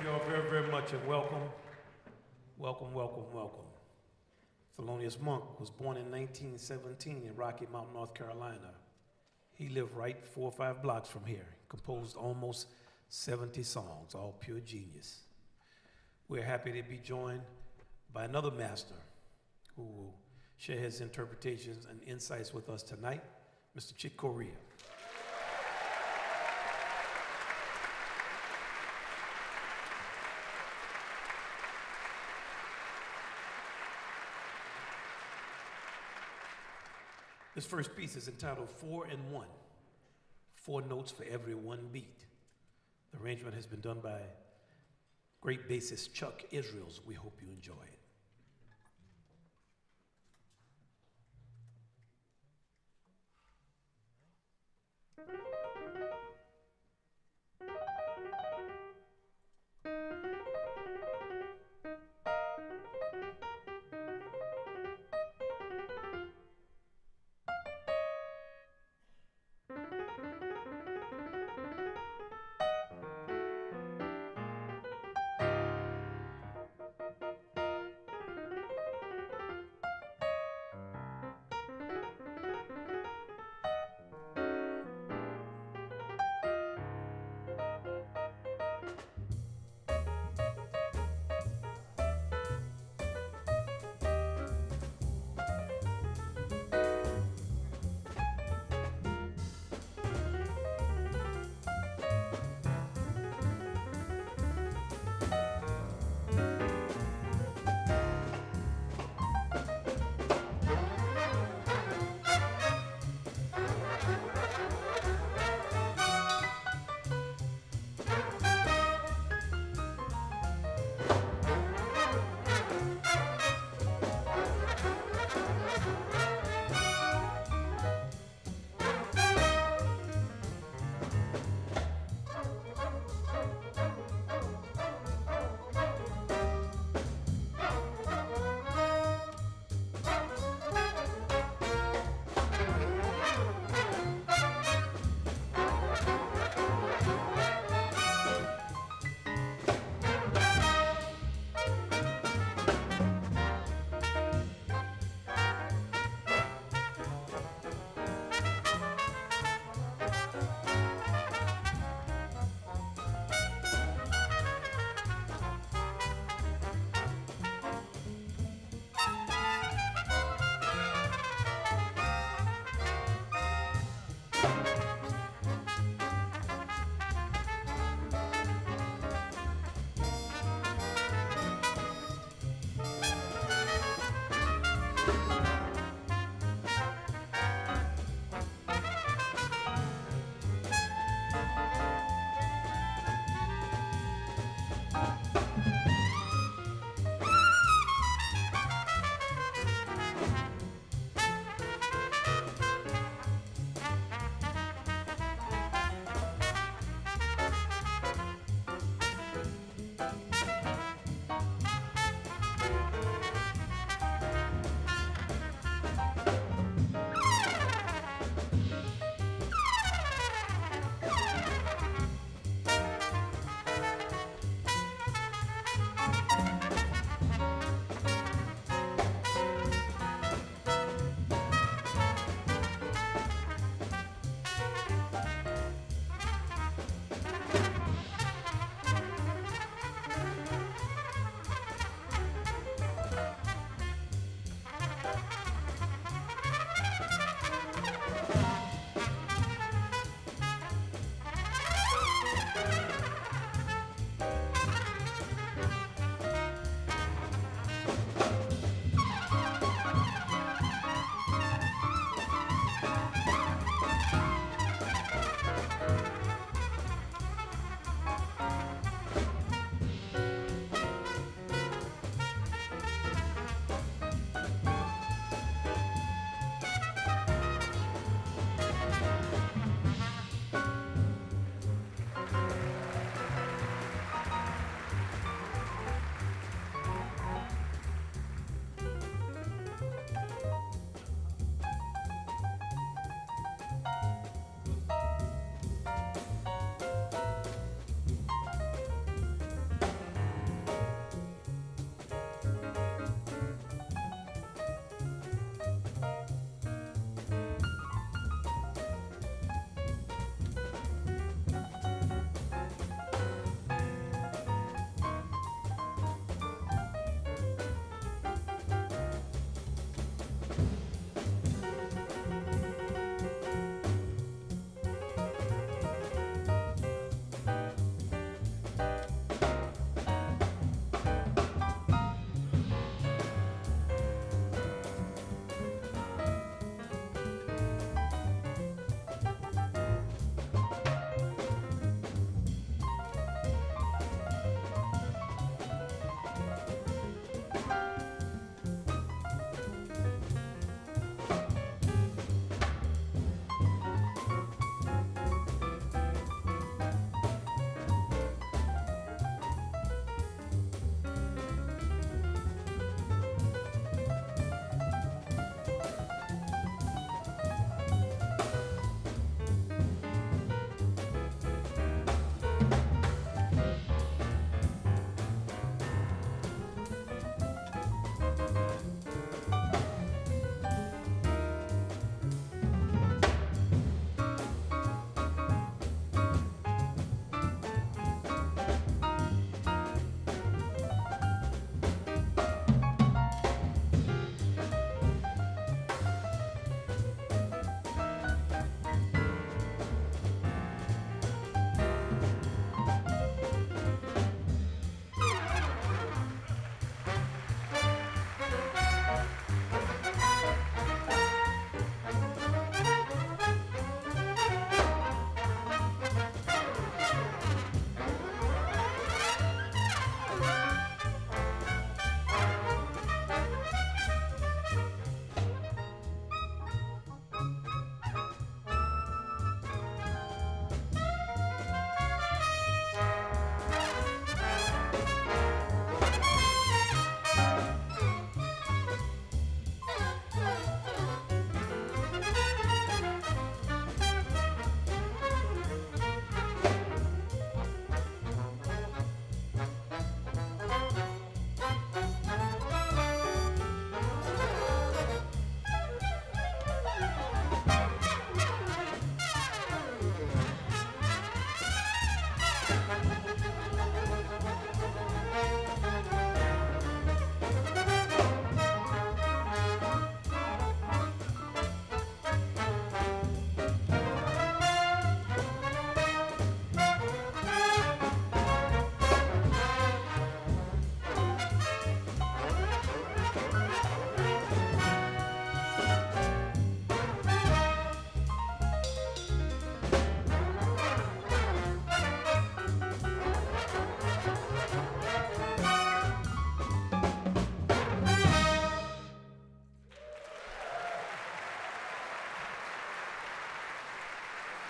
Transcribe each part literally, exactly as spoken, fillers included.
you all very, very much and welcome. Welcome, welcome, welcome. Thelonious Monk was born in nineteen seventeen in Rocky Mount, North Carolina. He lived right four or five blocks from here. Composed almost seventy songs, all pure genius. We're happy to be joined by another master who will share his interpretations and insights with us tonight, Mister Chick Corea. This first piece is entitled Four and One, four notes for every one beat. The arrangement has been done by great bassist Chuck Israels. We hope you enjoy it.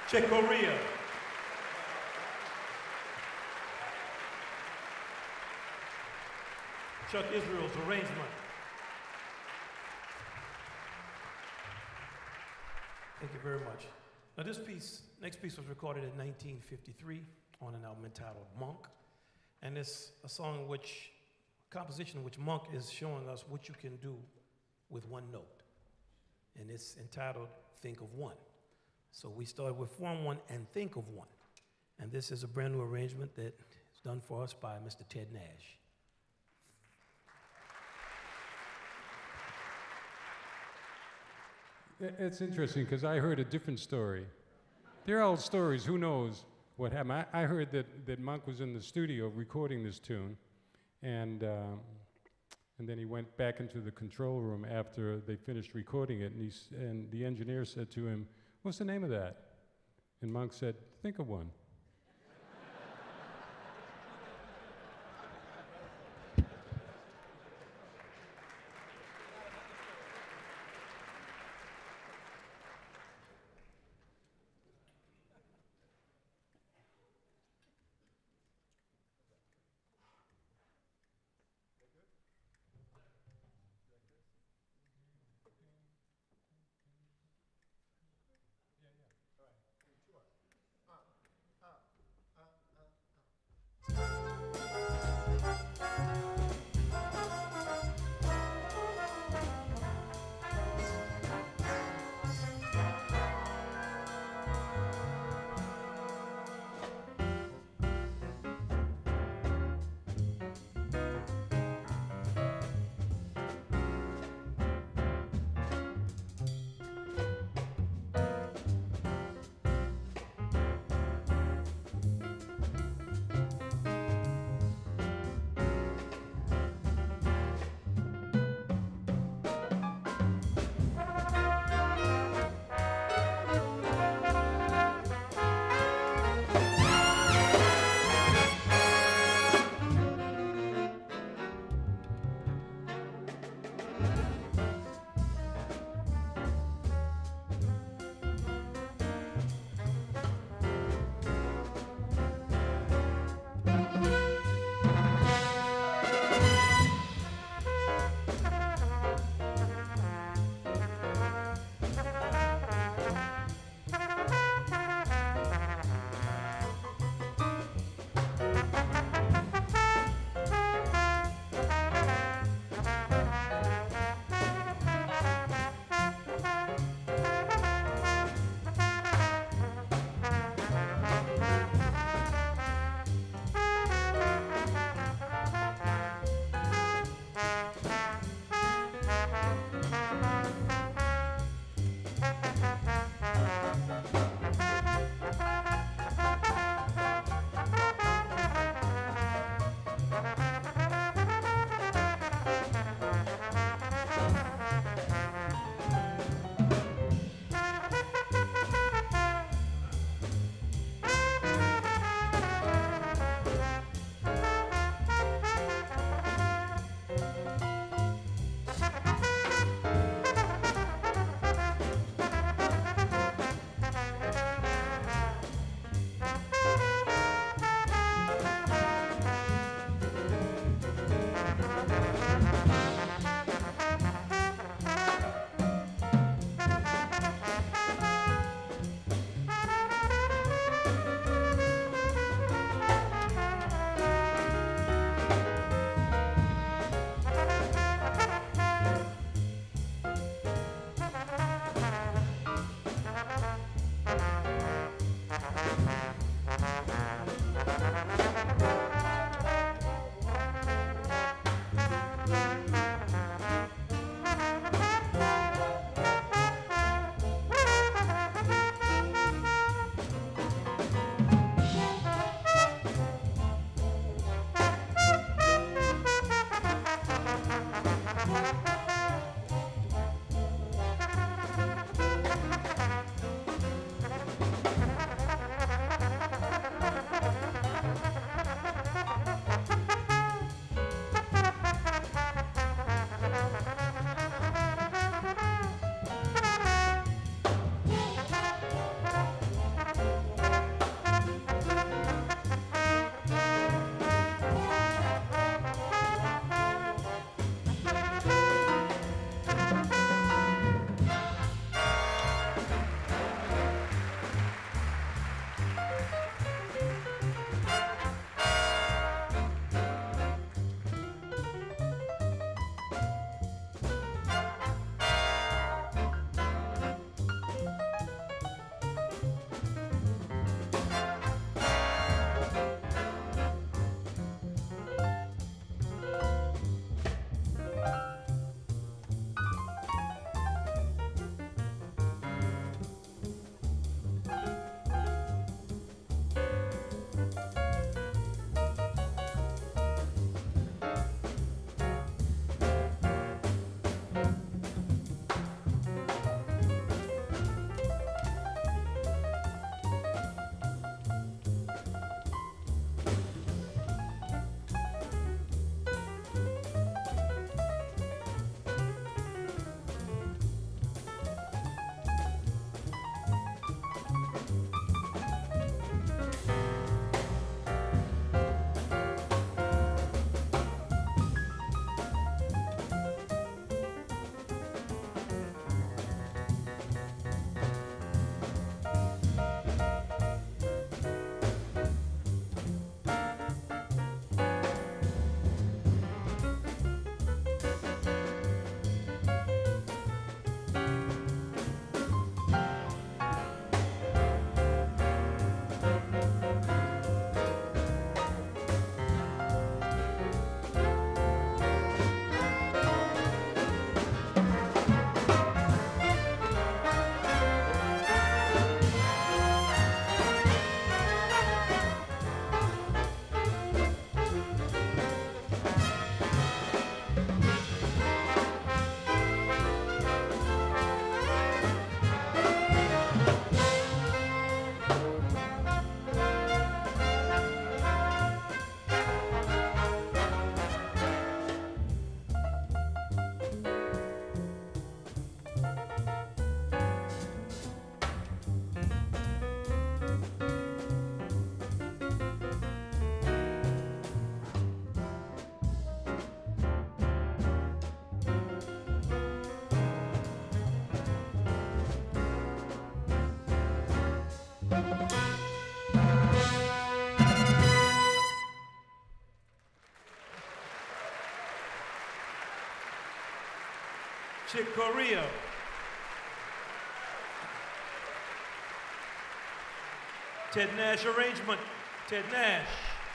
Corea. Chuck Israel's arrangement. Thank you very much. Now this piece, next piece was recorded in nineteen fifty-three on an album entitled Monk. And it's a song which, composition in which Monk is showing us what you can do with one note. And it's entitled Think of One. So we started with Form One and Think of One. And this is a brand new arrangement that is done for us by Mister Ted Nash. It's interesting because I heard a different story. They're old stories, who knows what happened. I, I heard that, that Monk was in the studio recording this tune, and, um, and then he went back into the control room after they finished recording it, and, he s and the engineer said to him, "What's the name of that?" And Monk said, "Think of one." Chick Corea. Ted Nash arrangement, Ted Nash.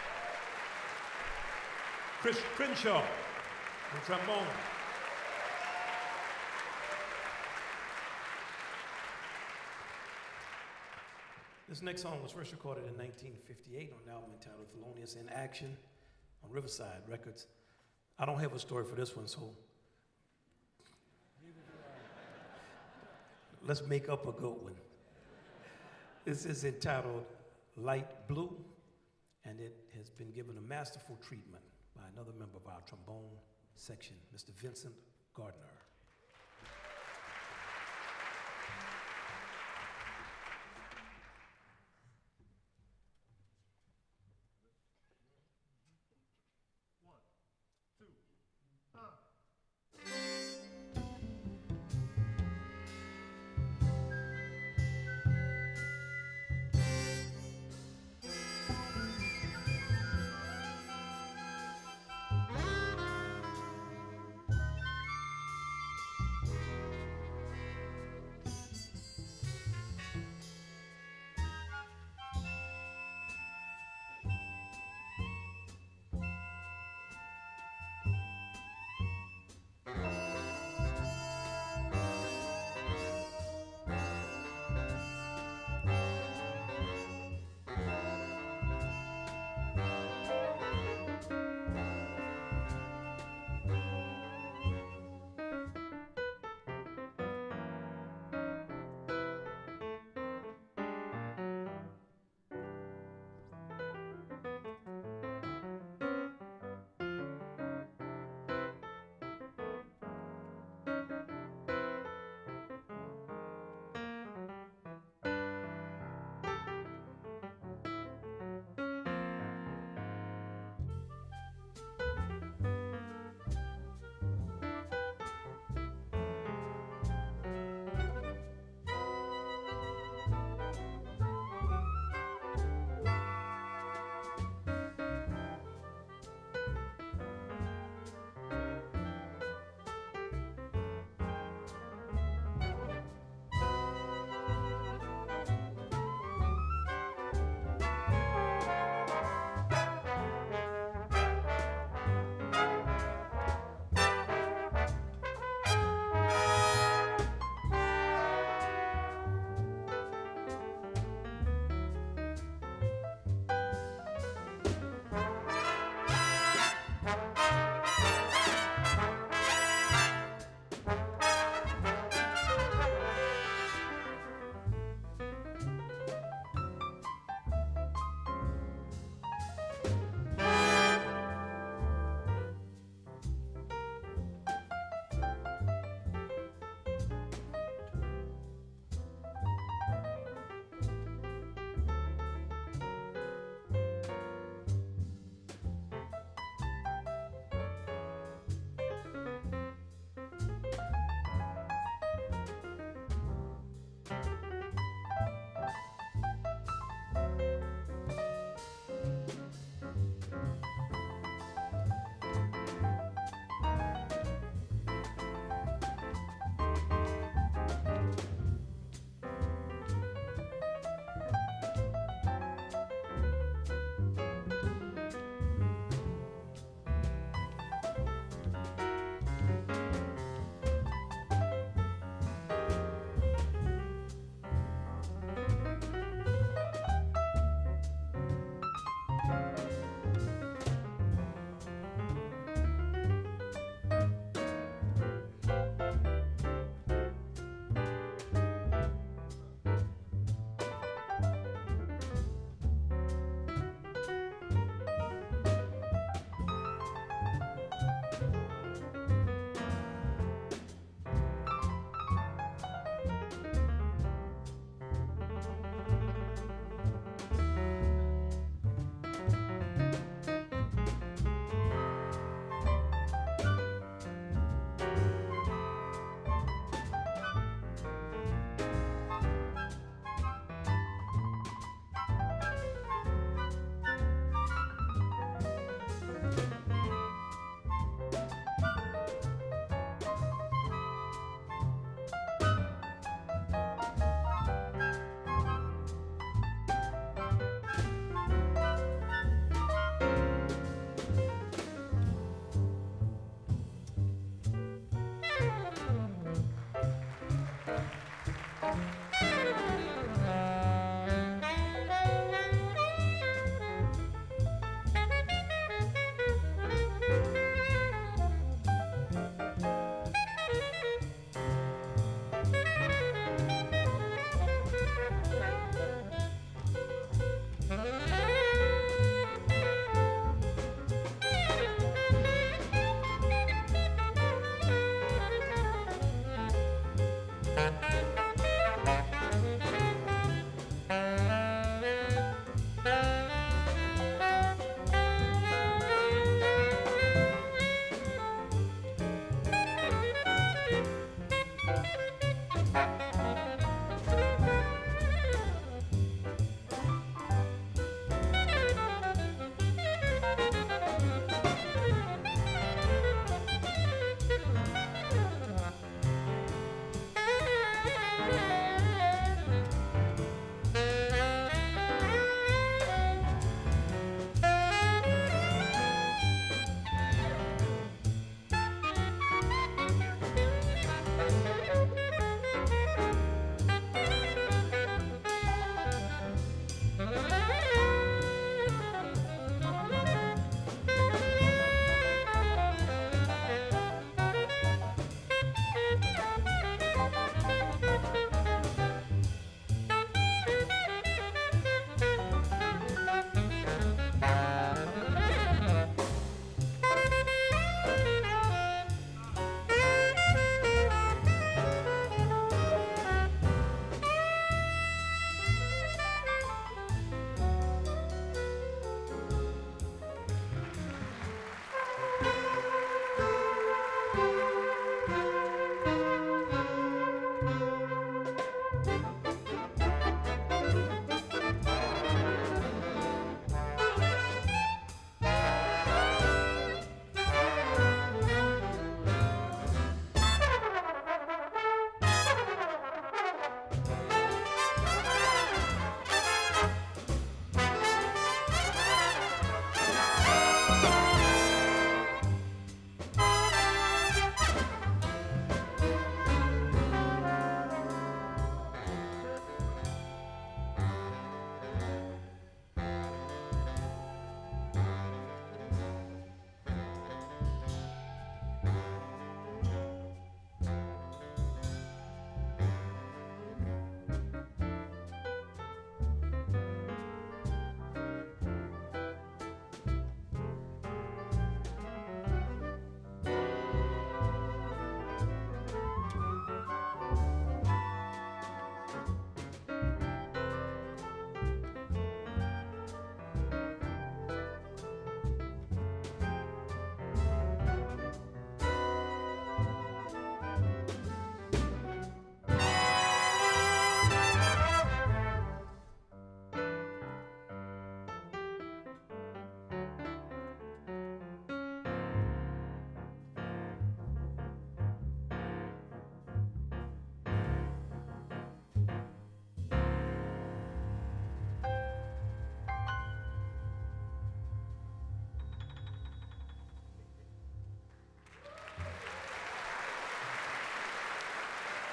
Chris Crenshaw on trombone. This next song was first recorded in nineteen fifty-eight on an album entitled Thelonious in Action on Riverside Records. I don't have a story for this one, so let's make up a good one. This is entitled Light Blue, and it has been given a masterful treatment by another member of our trombone section, Mister Vincent Gardner.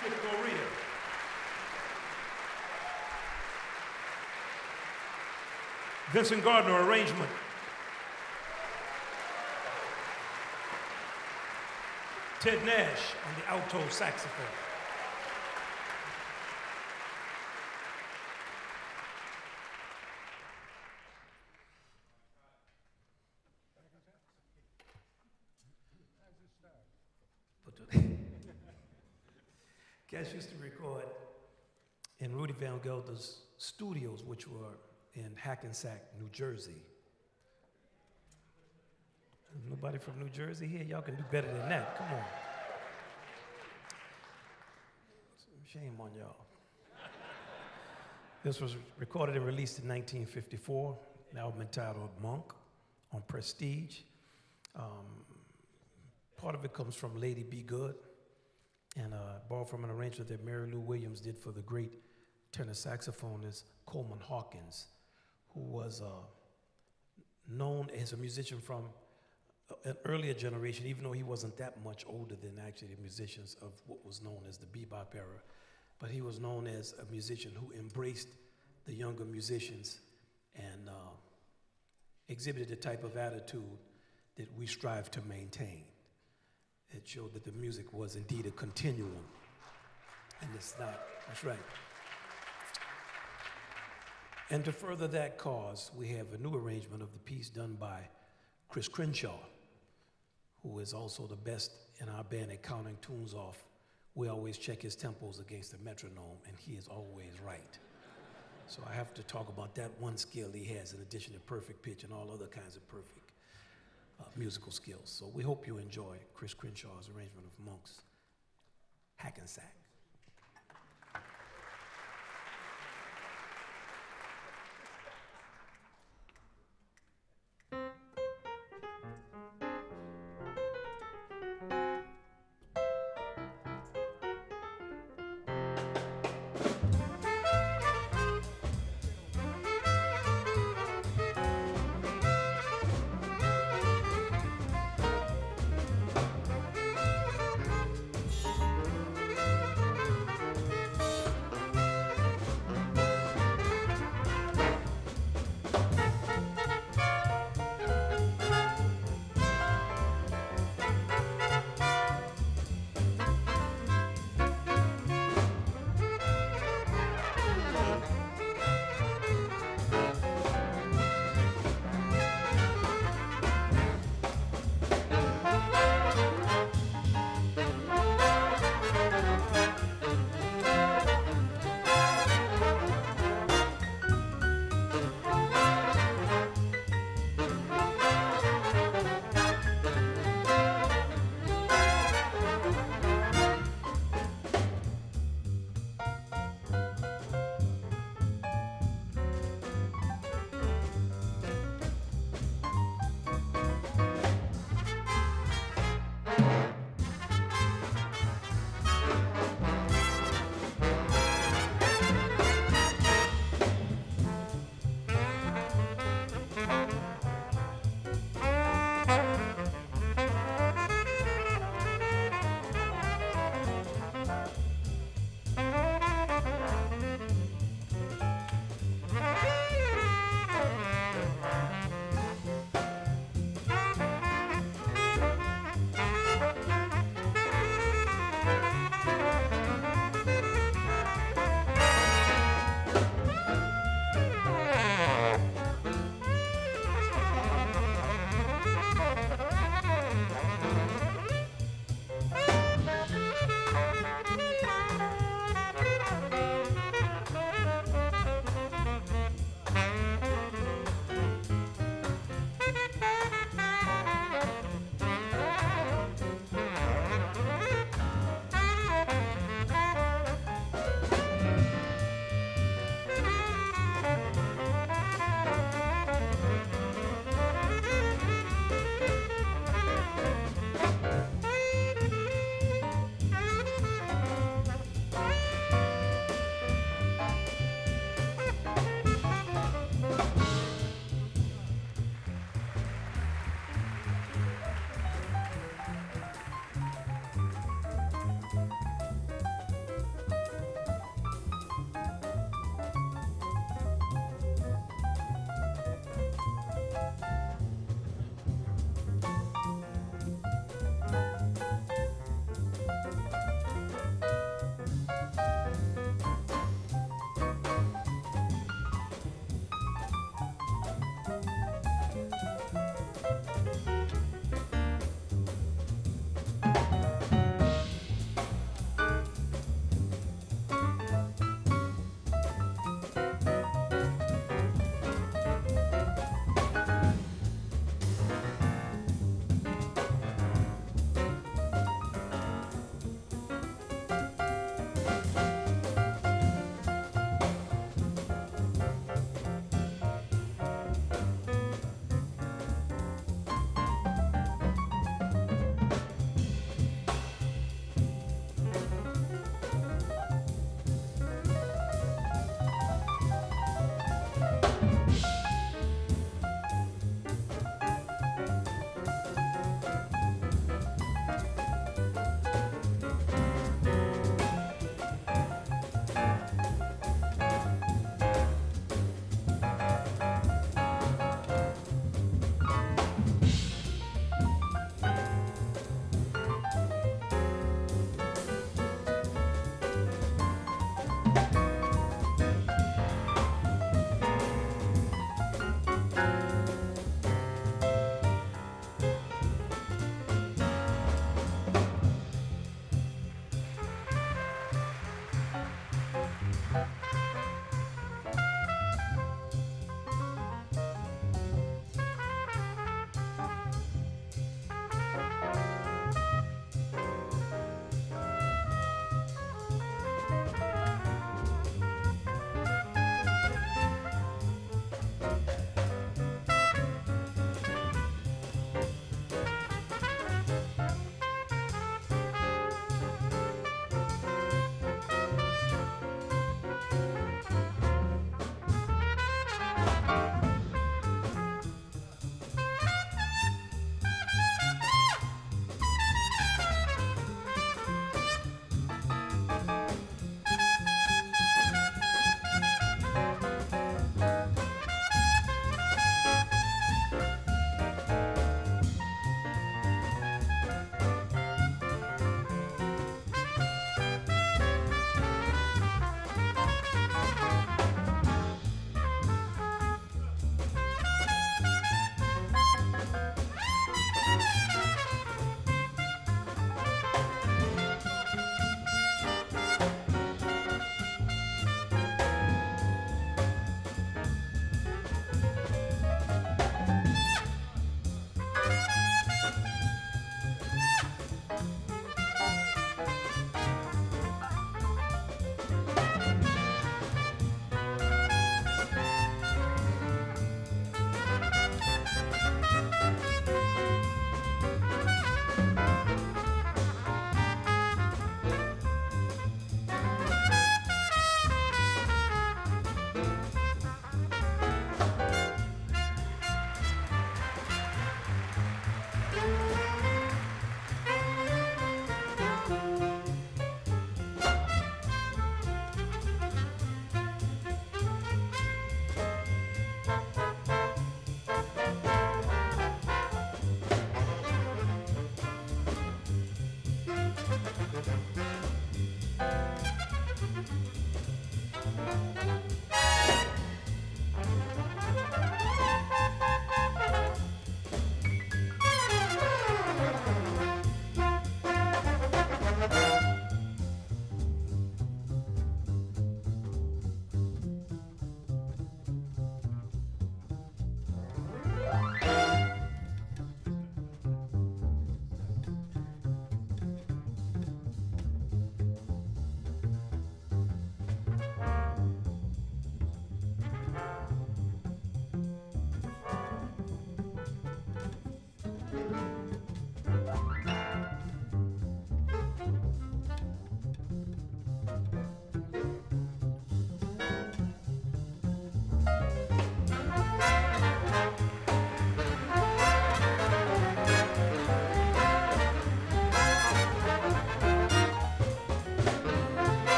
Chick Corea. Vincent Gardner, arrangement. Ted Nash on the alto saxophone. Cash used to record in Rudy Van Gelder's studios, which were in Hackensack, New Jersey. Nobody from New Jersey here? Y'all can do better than that. Come on. Shame on y'all. This was recorded and released in nineteen fifty-four, an album entitled Monk on Prestige. Um, part of it comes from Lady Be Good, and uh, borrowed from an arrangement that Mary Lou Williams did for the great tenor saxophonist Coleman Hawkins, who was uh, known as a musician from an earlier generation, even though he wasn't that much older than actually the musicians of what was known as the bebop era. But he was known as a musician who embraced the younger musicians and uh, exhibited the type of attitude that we strive to maintain. It showed that the music was indeed a continuum, and it's not. That's right. And to further that cause, we have a new arrangement of the piece done by Chris Crenshaw, who is also the best in our band at counting tunes off. We always check his tempos against the metronome, and he is always right. So I have to talk about that one skill he has in addition to perfect pitch and all other kinds of perfect uh, musical skills. So we hope you enjoy Chris Crenshaw's arrangement of Monk's Hackensack.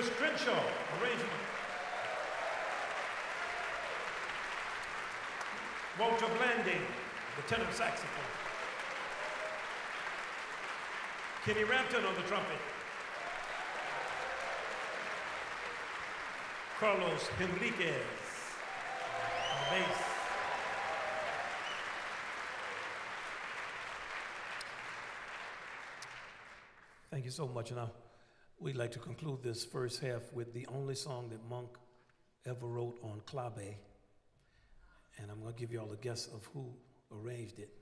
Chris Crenshaw, arrangement. Walter Blanding, the tenor saxophone. Kenny Rampton on the trumpet. Carlos Henriquez on the bass. Thank you so much. Now, we'd like to conclude this first half with the only song that Monk ever wrote on clave. And I'm going to give you all a guess of who arranged it.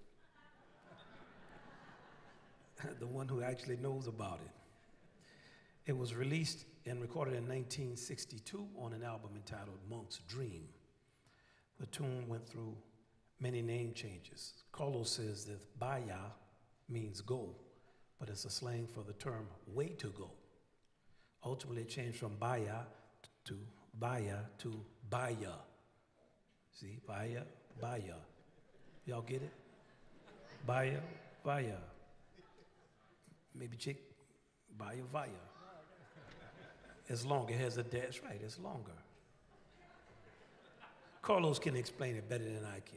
The one who actually knows about it. It was released and recorded in nineteen sixty-two on an album entitled Monk's Dream. The tune went through many name changes. Carlos says that baya means go, but it's a slang for the term way to go. Ultimately, it changed from baya to baya to baya. See, baya, baya. Y'all get it? Baya, baya. Maybe chick, baya, vaya. It's longer, it has a dash, right, it's longer. Carlos can explain it better than I can.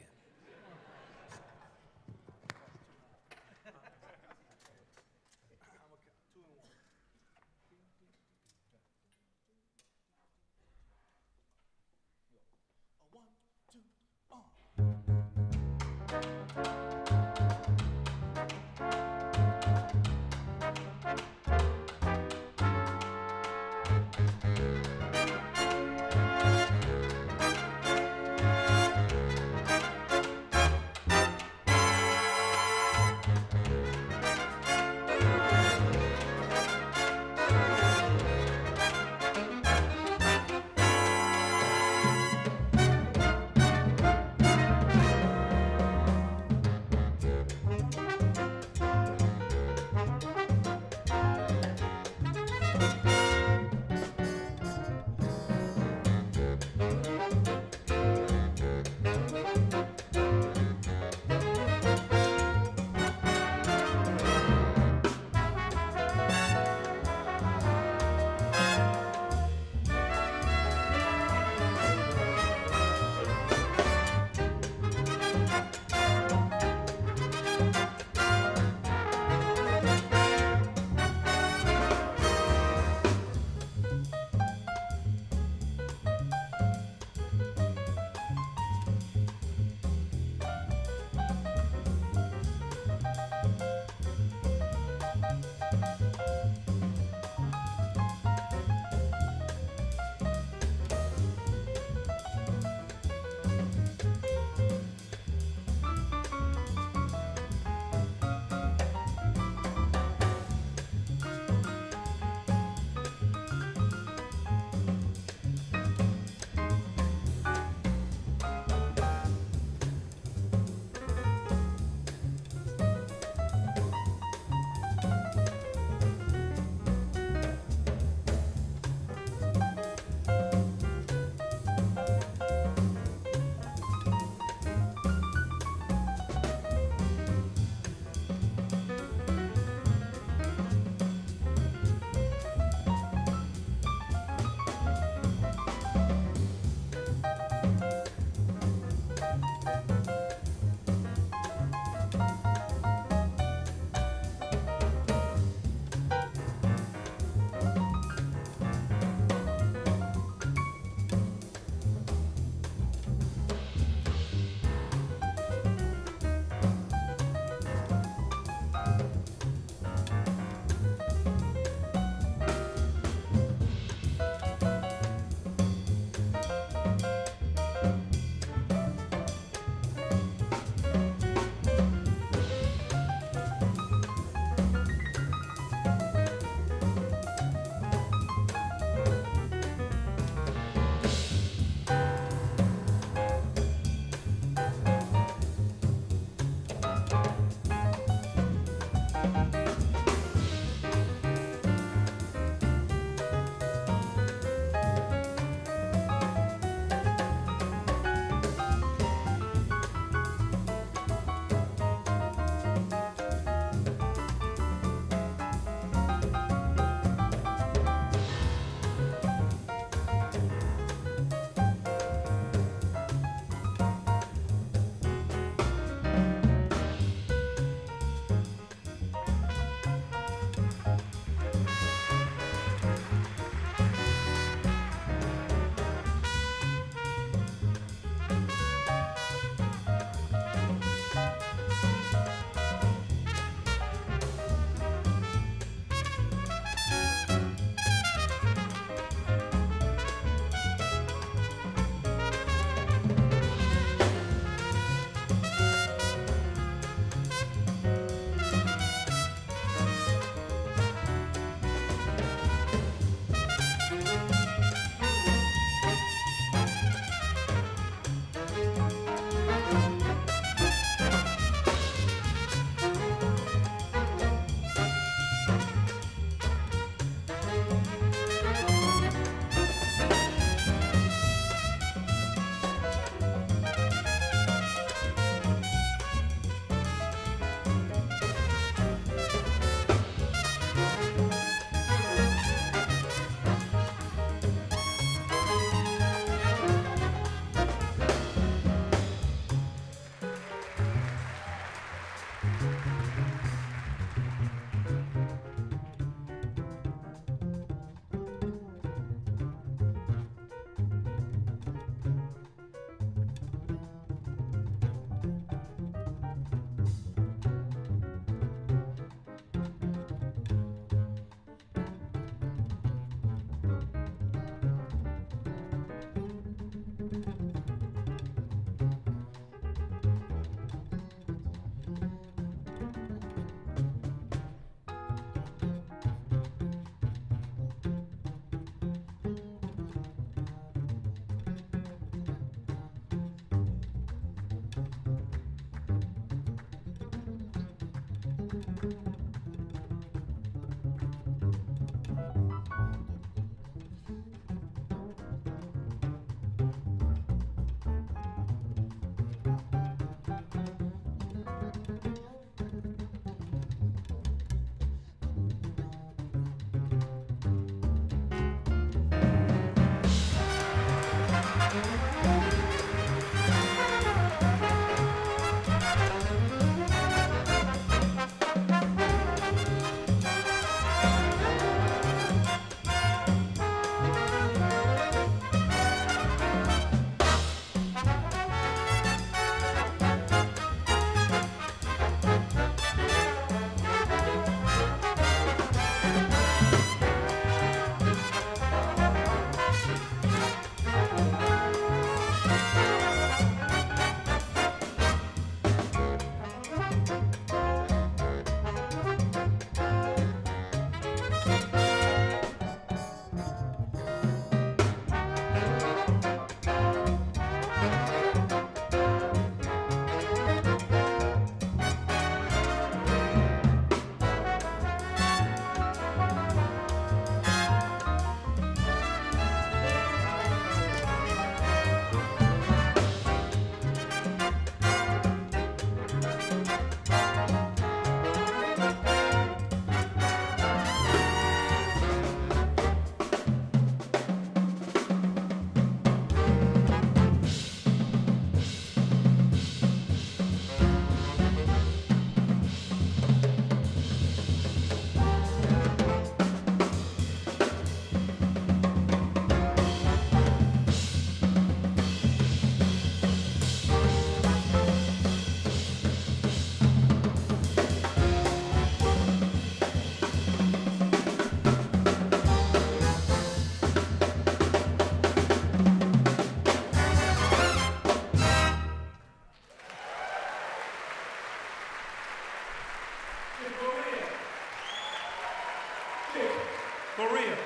Corea.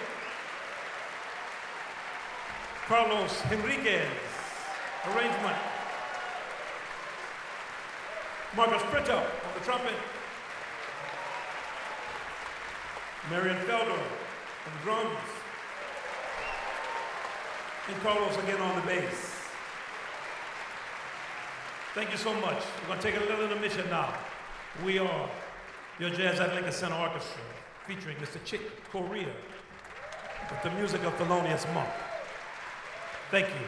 Carlos Henriquez, arrangement. Marcus Pretto on the trumpet. Marion Felder on the drums. And Carlos again on the bass. Thank you so much. We're going to take a little intermission now. We are your Jazz at Lincoln Center Orchestra, featuring Mister Chick Corea with the music of Thelonious Monk. Thank you.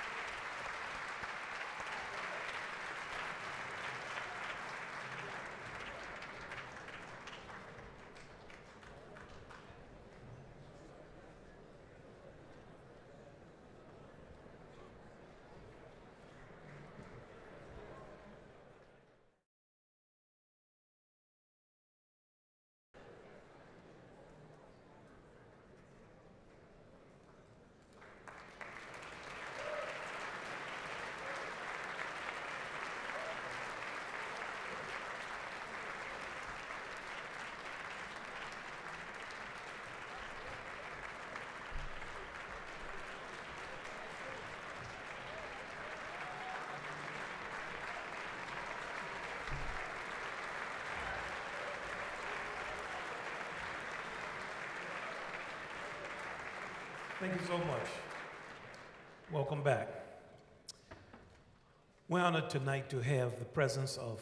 Thank you so much. Welcome back. We're honored tonight to have the presence of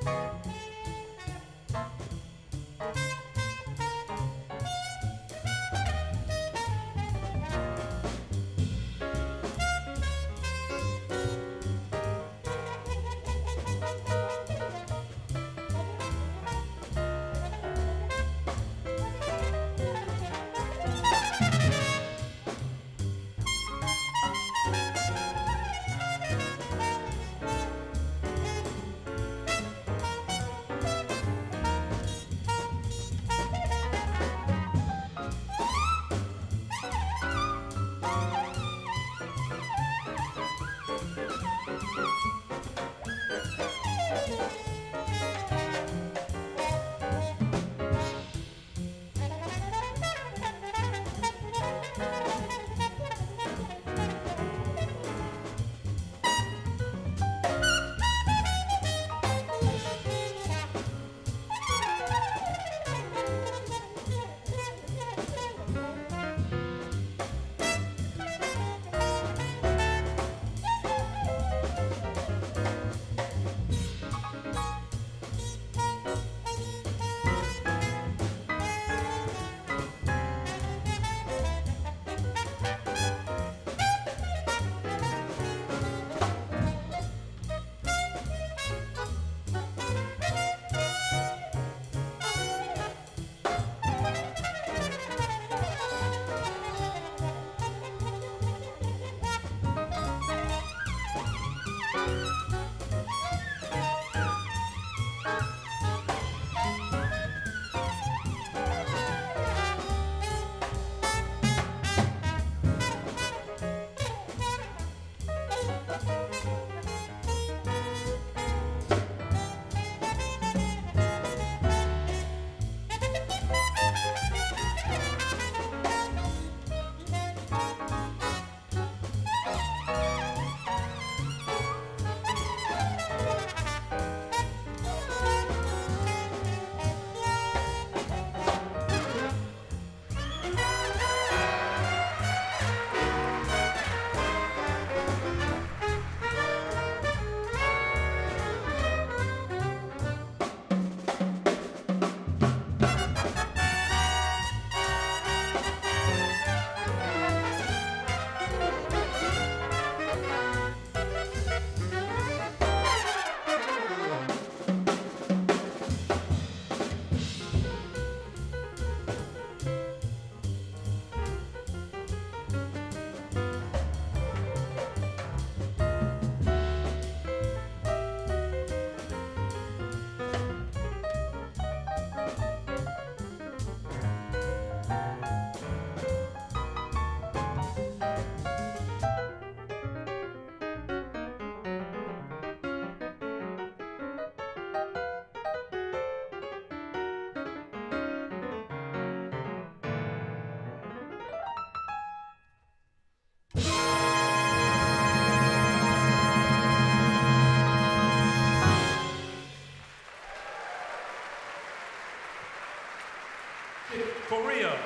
Corea.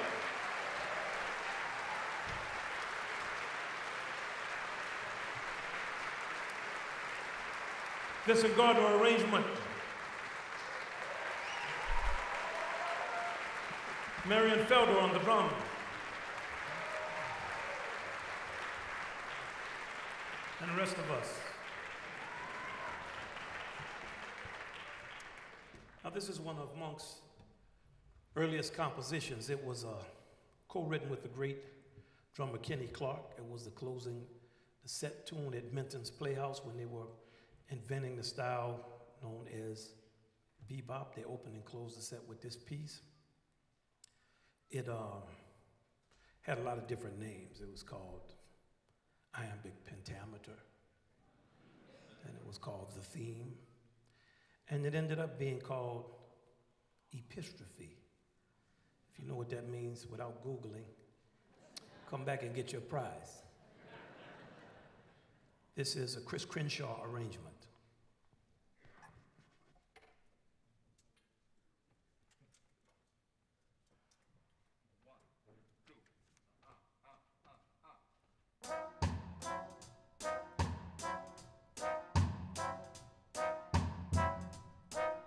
Disregard arrangement. Marion Felder on the drum. And the rest of us. Now this is one of Monk's earliest compositions. It was uh, co-written with the great drummer Kenny Clark. It was the closing, the set tune at Minton's Playhouse when they were inventing the style known as bebop. They opened and closed the set with this piece. It um, had a lot of different names. It was called Iambic Pentameter, and it was called The Theme, and it ended up being called Epistrophe. If you know what that means without Googling, come back and get your prize. This is a Chris Crenshaw arrangement. Thank you.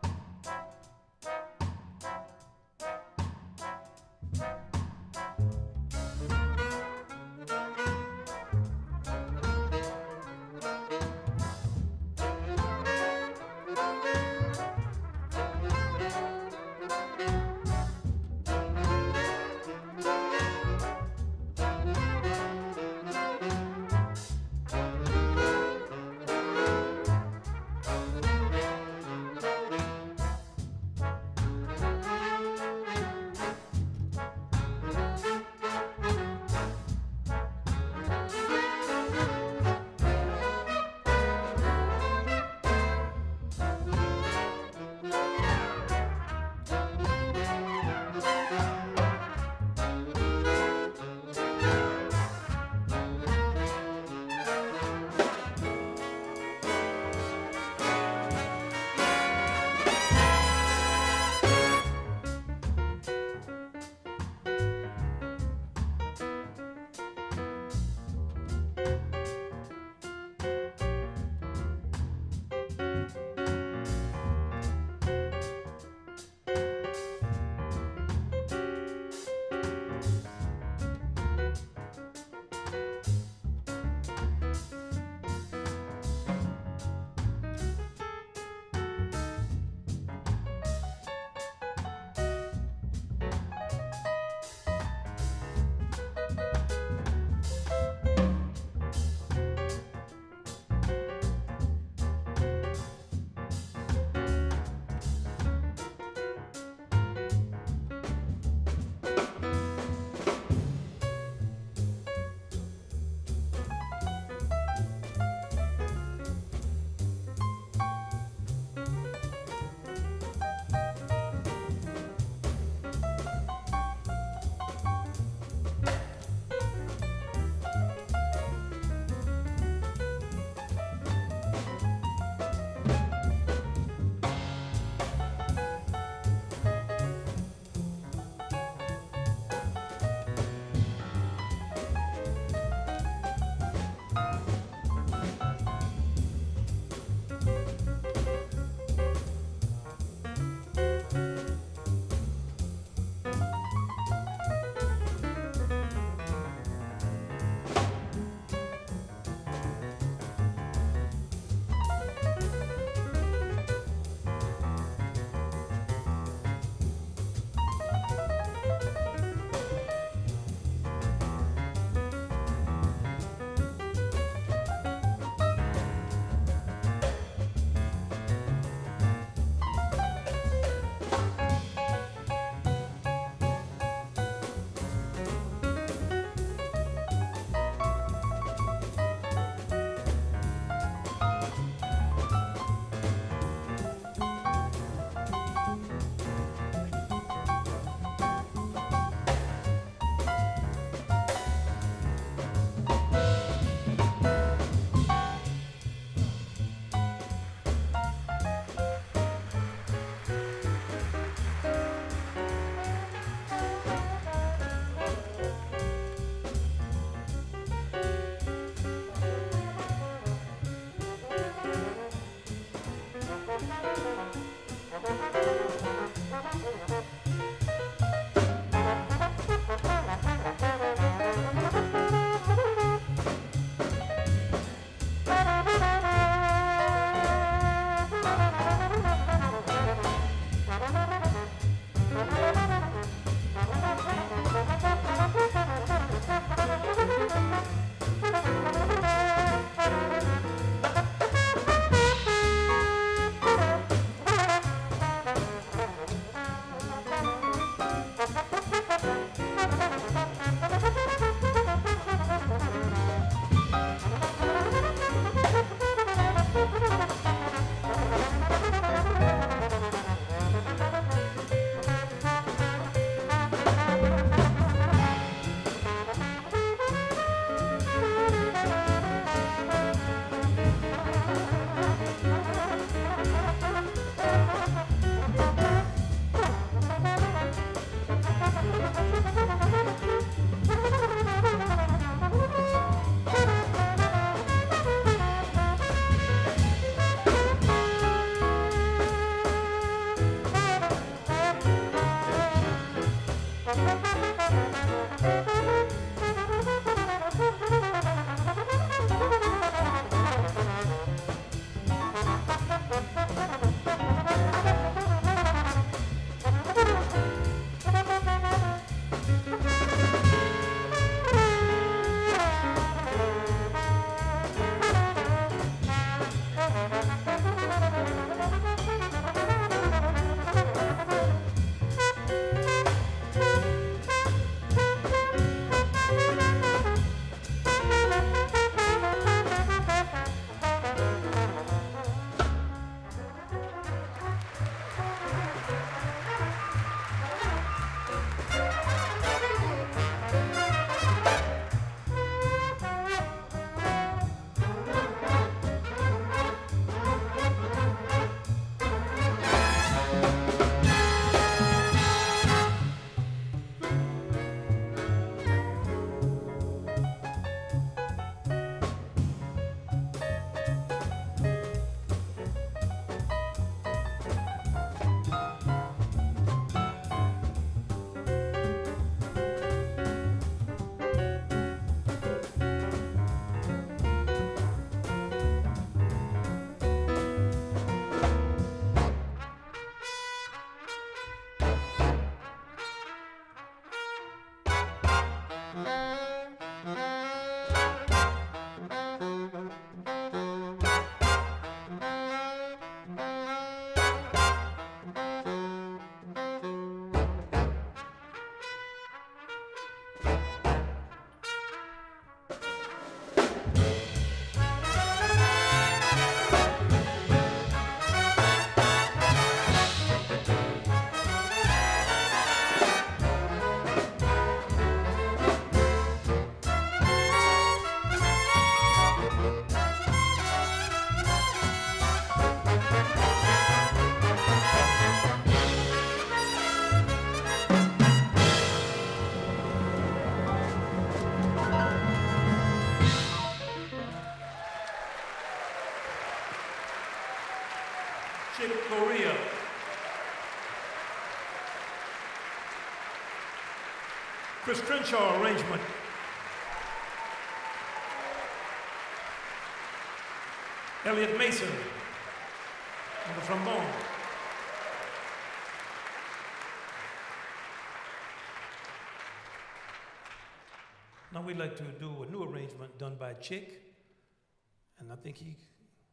Chris Crenshaw arrangement. Elliot Mason on the trombone. Now we'd like to do a new arrangement done by Chick, and I think he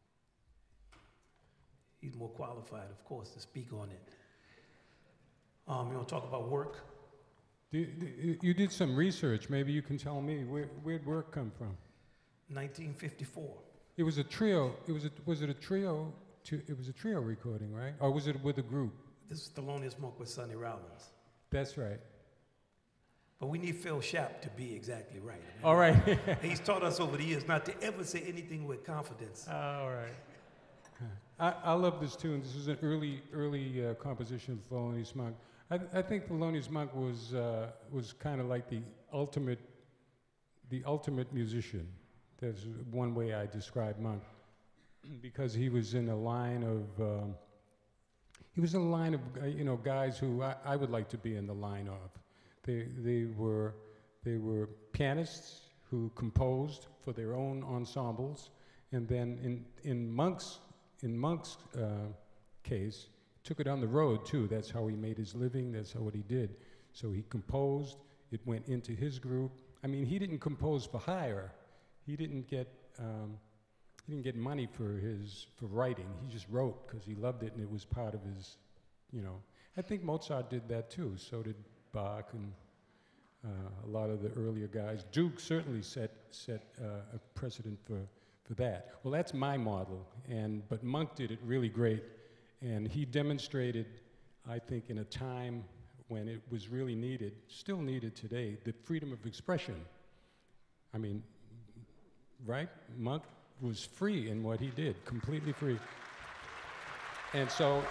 he's more qualified, of course, to speak on it. Um, you want to talk about work? Do, do, you did some research. Maybe you can tell me where where'd work come from? nineteen fifty-four. It was a trio. It was a, was it a trio? To, it was a trio recording, right? Or was it with a group? This is Thelonious Monk with Sonny Rollins. That's right. But we need Phil Schaap to be exactly right. I mean, all right. He's taught us over the years not to ever say anything with confidence. Uh, all right. I, I love this tune. This is an early, early uh, composition of Thelonious Monk. I, th I think Thelonious Monk was uh, was kind of like the ultimate, the ultimate musician. There's one way I describe Monk, because he was in a line of, um, he was in a line of uh, you know guys who I, I would like to be in the line of. They they were they were pianists who composed for their own ensembles, and then in in Monk's in Monk's uh, case, took it on the road too. That's how he made his living. That's how what he did. So he composed. It went into his group. I mean, he didn't compose for hire. He didn't get um, he didn't get money for his for writing. He just wrote because he loved it and it was part of his, you know. I think Mozart did that too. So did Bach and uh, a lot of the earlier guys. Duke certainly set set uh, a precedent for for that. Well, that's my model, and but Monk did it really great, and he demonstrated, I think, in a time when it was really needed, still needed today, the freedom of expression. I mean, right? Monk was free in what he did, completely free. And so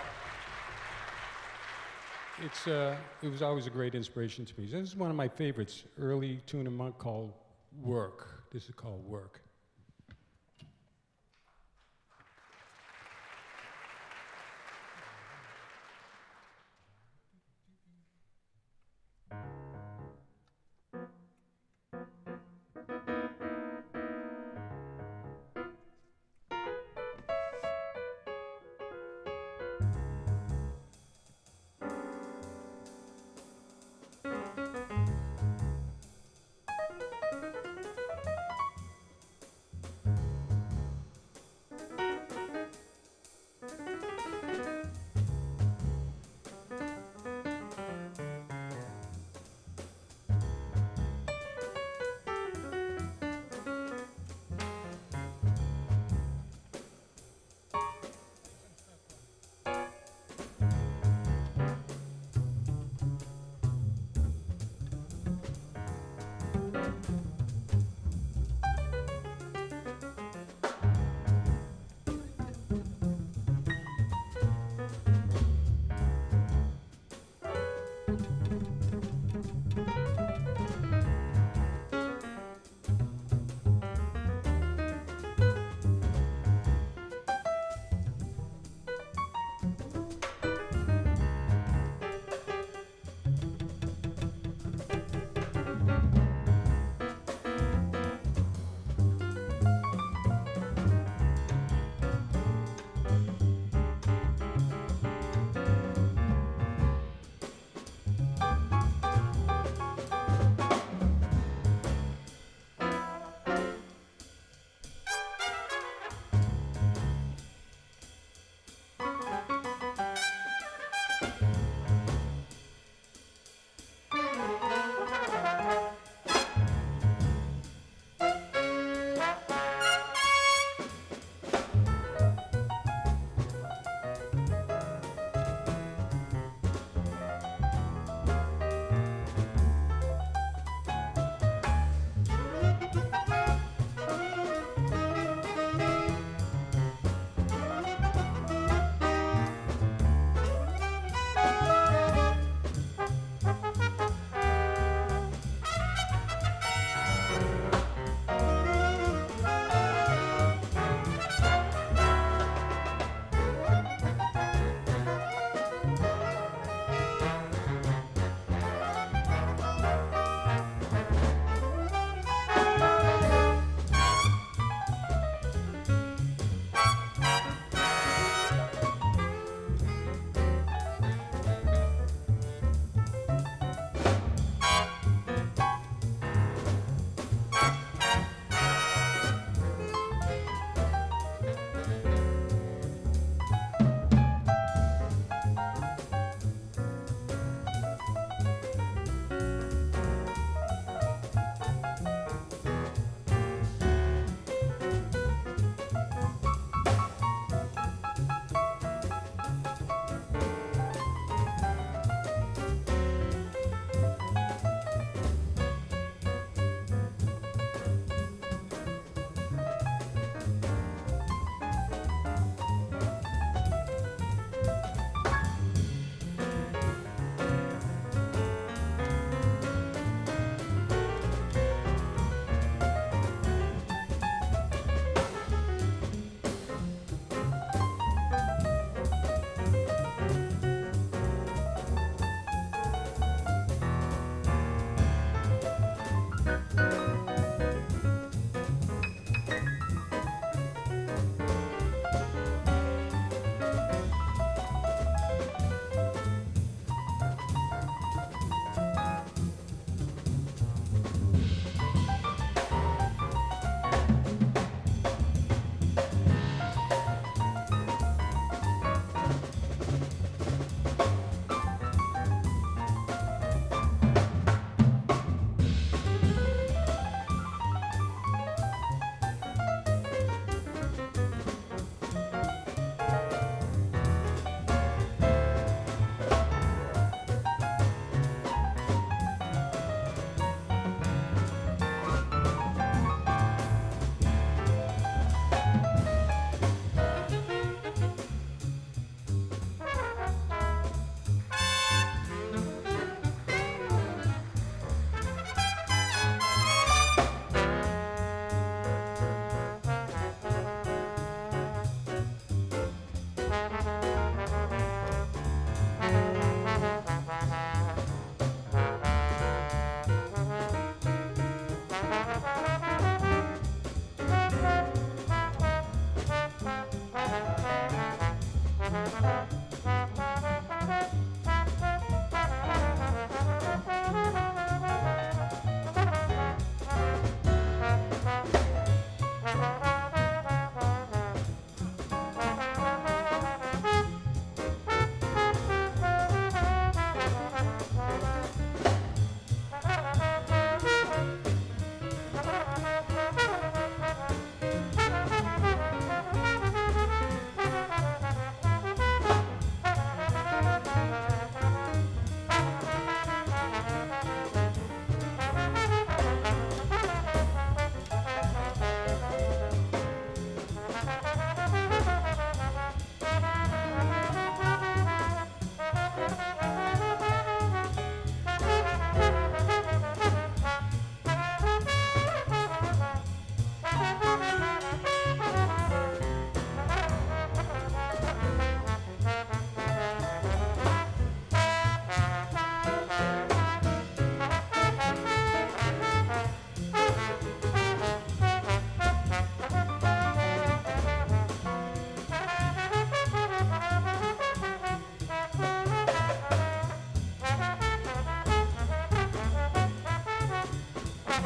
it's, uh, it was always a great inspiration to me. This is one of my favorites, early tune of Monk called Work. This is called Work.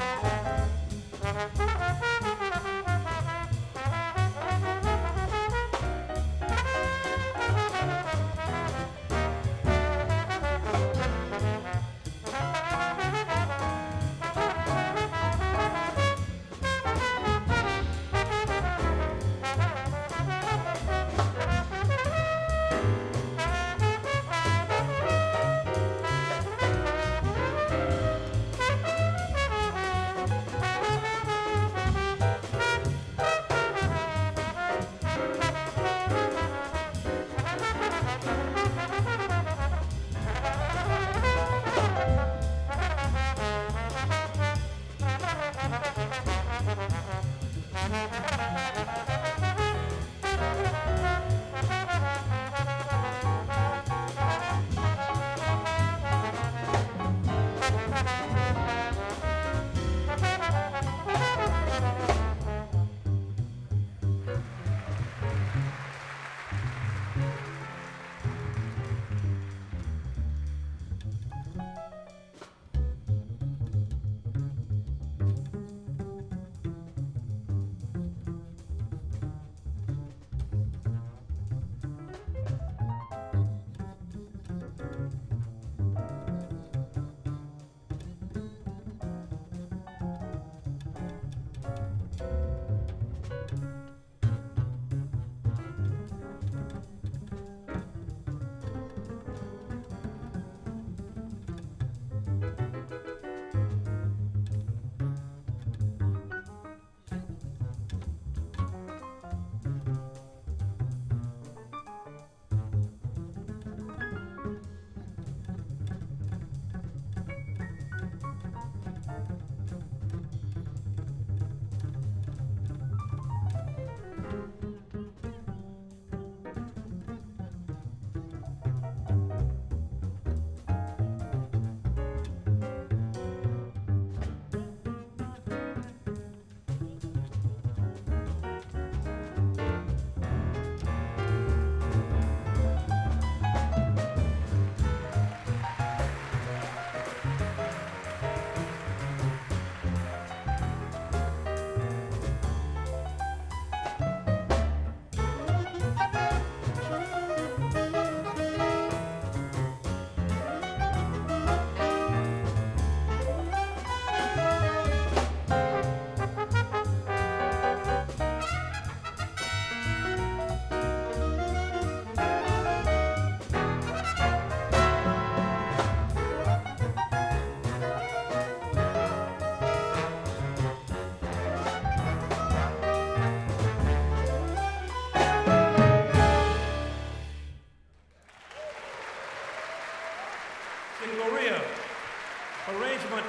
in Corea, arrangement,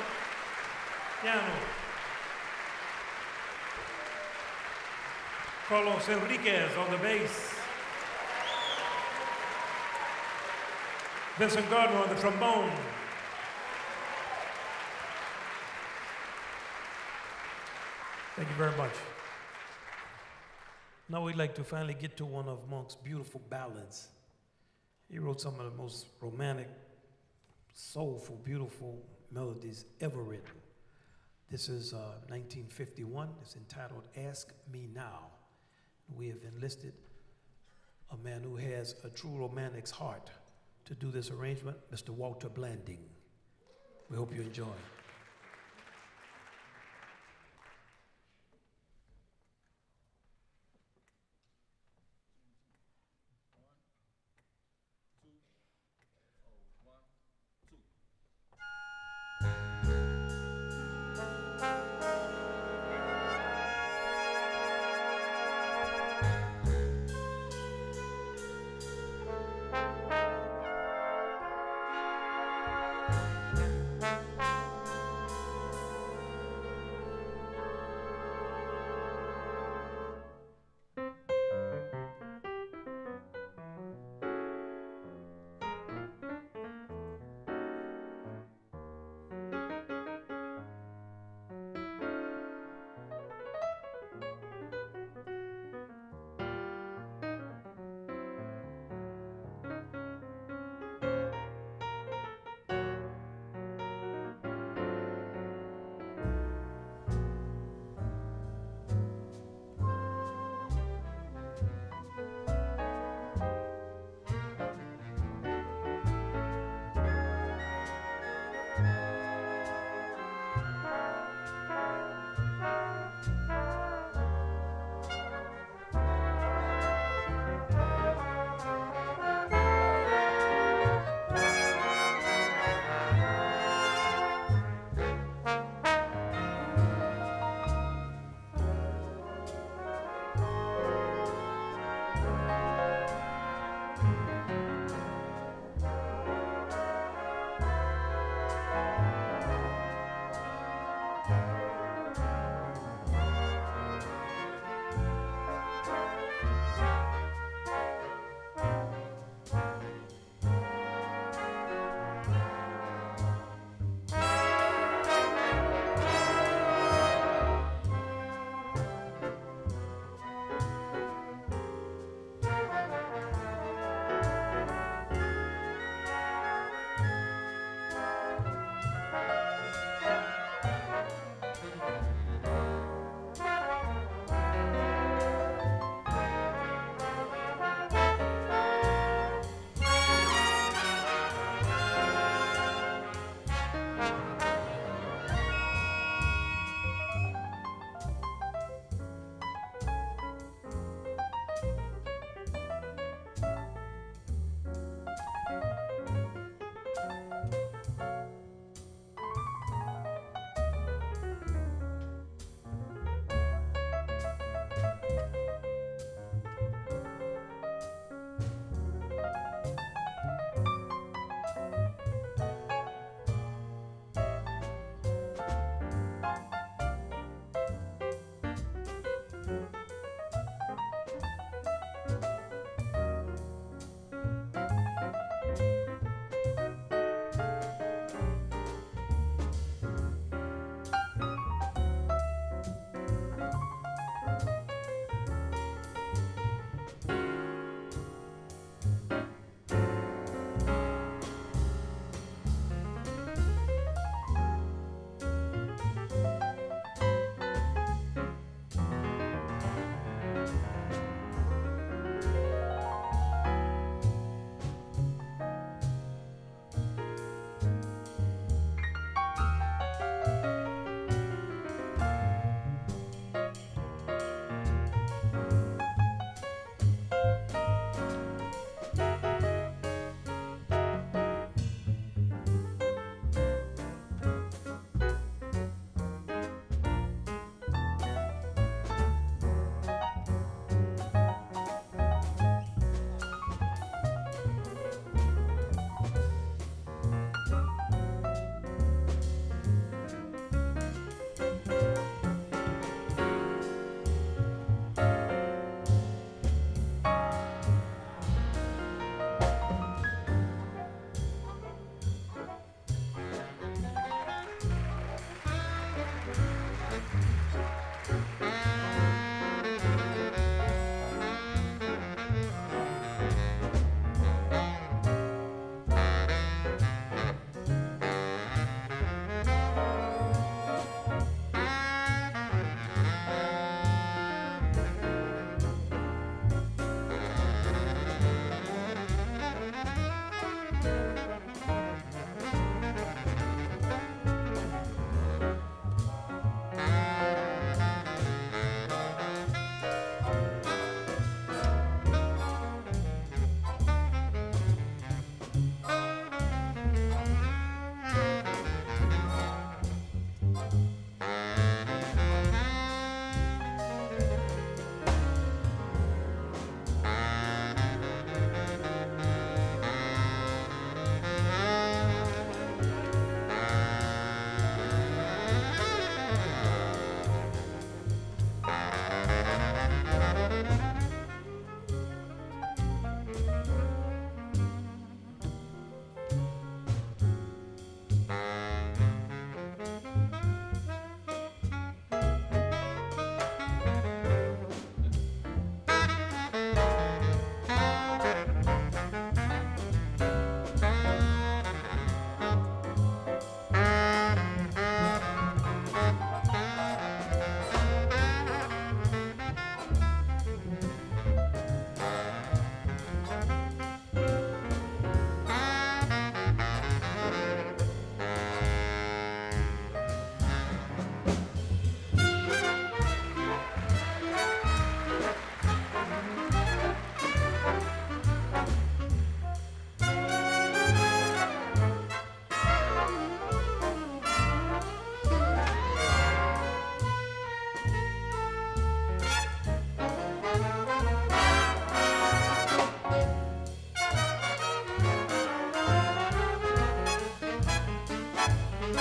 piano. Carlos Enriquez on the bass. Vincent Gardner on the trombone. Thank you very much. Now we'd like to finally get to one of Monk's beautiful ballads. He wrote some of the most romantic, soulful, beautiful melodies ever written. This is uh, nineteen fifty-one. It's entitled Ask Me Now. We have enlisted a man who has a true romantic's heart to do this arrangement, Mister Walter Blanding. We hope you enjoy.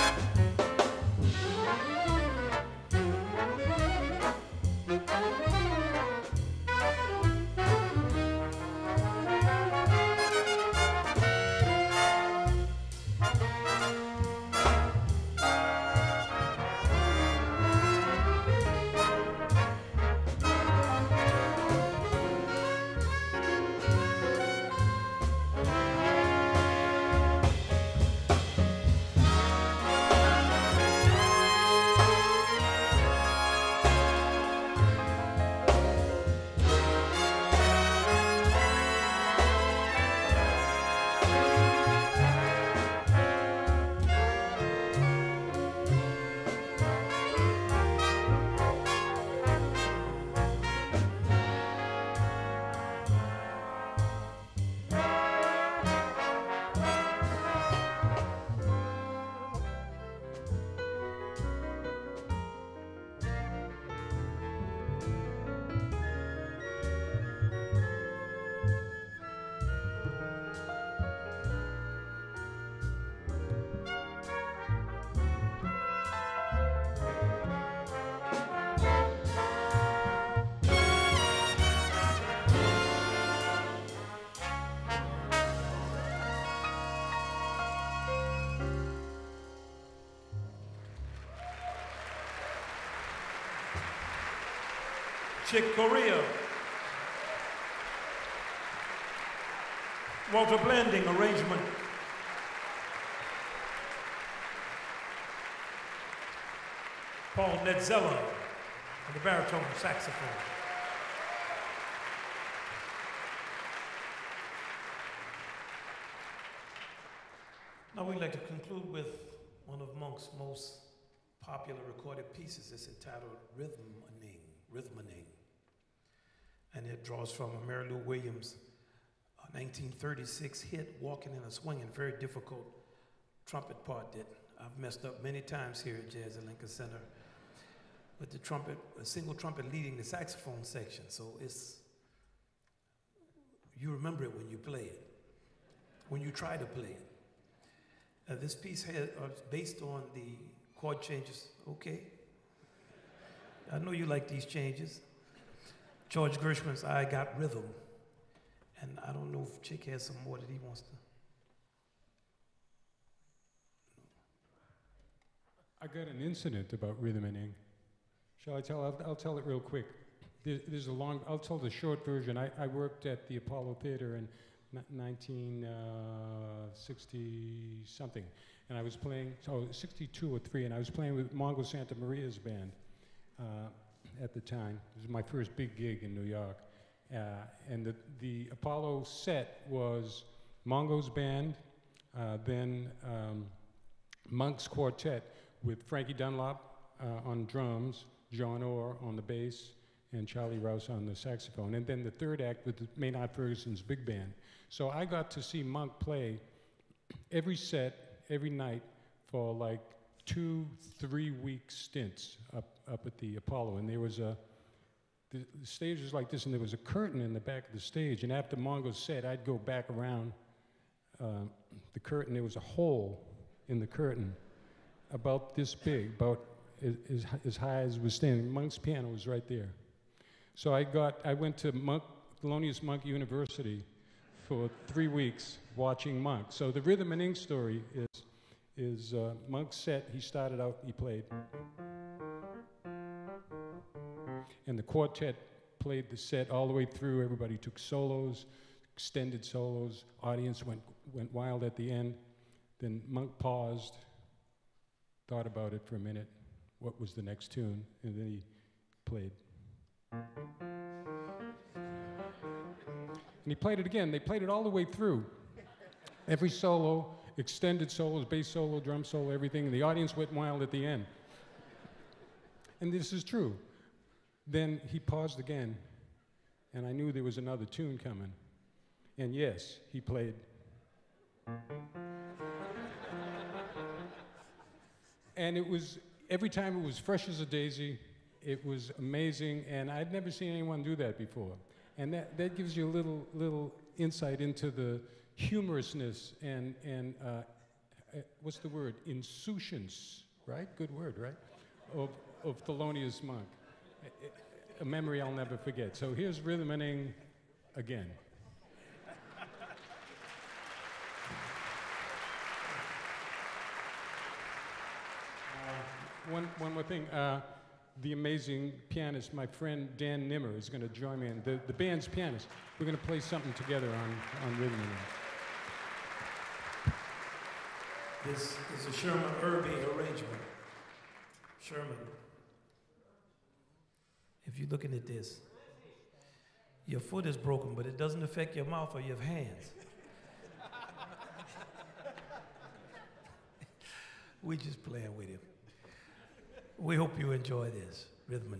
Chick Corea. Walter Blanding, arrangement. Paul Netzella on the baritone saxophone. Now we'd like to conclude with one of Monk's most popular recorded pieces. It's entitled Rhythmaning, Rhythmaning. And it draws from a Mary Lou Williams uh, nineteen thirty-six hit, Walking in a Swinging, very difficult trumpet part that I've messed up many times here at Jazz at Lincoln Center. With the trumpet, a single trumpet leading the saxophone section. So it's, you remember it when you play it, when you try to play it. Uh, this piece has, uh, based on the chord changes, okay? I know you like these changes. George Gershwin's I Got Rhythm. And I don't know if Chick has some more that he wants to. I got an incident about rhythmaning. Shall I tell? I'll, I'll tell it real quick. There, there's a long, I'll tell the short version. I, I worked at the Apollo Theater in nineteen sixty something, and I was playing, so sixty-two or three, and I was playing with Mongo Santa Maria's band uh, at the time. It was my first big gig in New York. Uh, and the, the Apollo set was Mongo's band, uh, then um, Monk's quartet with Frankie Dunlop uh, on drums, John Orr on the bass, and Charlie Rouse on the saxophone. And then the third act with the Maynard Ferguson's big band. So I got to see Monk play every set, every night for like two, three week stints up, up at the Apollo. And there was a, the, the stage was like this, and there was a curtain in the back of the stage. And after Mongo's set, I'd go back around uh, the curtain. There was a hole in the curtain about this big, about as, as high as it was standing. Monk's piano was right there. So I got, I went to Monk, Thelonious Monk University for three weeks watching Monk. So the Rhythm and Ink story is, is uh, Monk's set. He started out, he played. And the quartet played the set all the way through. Everybody took solos, extended solos. Audience went, went wild at the end. Then Monk paused, thought about it for a minute. What was the next tune? And then he played. And he played it again. They played it all the way through. Every solo, extended solos, bass solo, drum solo, everything. And the audience went wild at the end. And this is true. Then he paused again, and I knew there was another tune coming. And yes, he played. And it was, every time it was fresh as a daisy. It was amazing, and I'd never seen anyone do that before. And that, that gives you a little, little insight into the humorousness and, and uh, uh, what's the word? Insouciance, right? Good word, right? Of, of Thelonious Monk. A, a memory I'll never forget. So here's rhythming again. Uh, one, one more thing. Uh, the amazing pianist, my friend Dan Nimmer, is going to join me. And the, the band's pianist. We're going to play something together on, on rhythm. This is a Sherman Irby arrangement. Sherman, if you're looking at this, your foot is broken, but it doesn't affect your mouth or your hands. We just playing with him. We hope you enjoy this rhythming.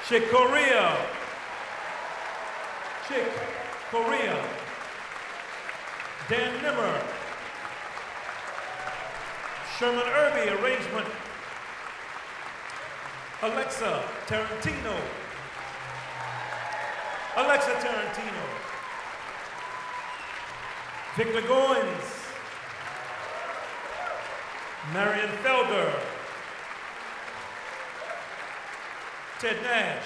Chick Corea. Chick Corea. Dan Nimmer. Sherman Irby, arrangement. Alexa Tarantino. Alexa Tarantino. Victor Goins. Marion Felder. Ted Nash.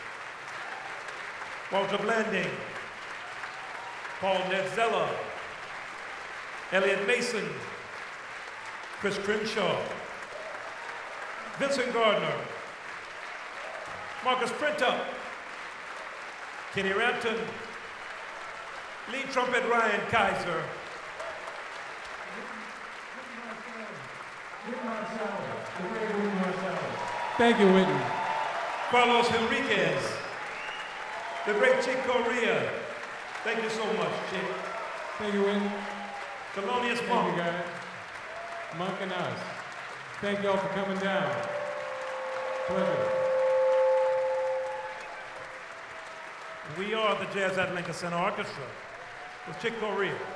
Walter Blanding. Paul Netzella. Elliot Mason. Chris Crenshaw. Vincent Gardner. Marcus Printup. Kenny Rampton. Lead trumpet Ryan Kaiser. Thank you, Whitney. Carlos Henriquez. The great Chick Corea. Thank you so much, Chick. Thank you, Whitney. Thelonious Thank Monk. you, guys. Monk and us. Thank you all for coming down. Pleasure. We are the Jazz at Lincoln Center Orchestra with Chick Corea.